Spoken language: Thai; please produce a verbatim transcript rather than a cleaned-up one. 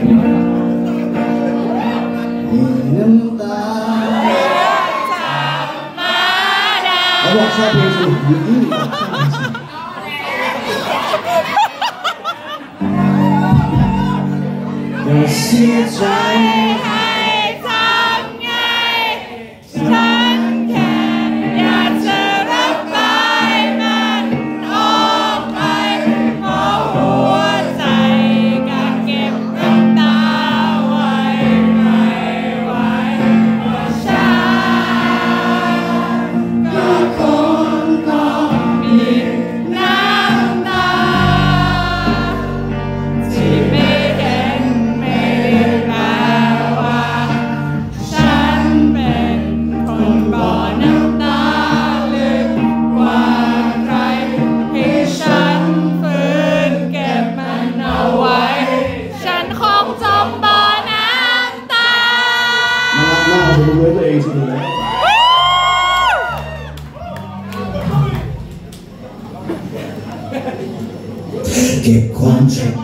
น้ำตาเขาบอกชอบเพลงสนุกอยู่นี่อย่าเสียใจให้ทำไงฉันแค่อยากจะระบายมันออกไปเพราะหัวใจก็เก็บน้ำตาไว้ไม่ไหวฉันก็คงต้องมีน้ำตาที่ไม่เห็นไม่ได้แปลว่าฉันเป็นคนบ่อน้ำตาลึกกว่าใครให้ฉันฝืนเก็บมันเอาไว้ฉันคงจมบ่อน้ำตาน่าน่าจะรู้ด้วยตัวเองสิเลยเก็บความเจ็บ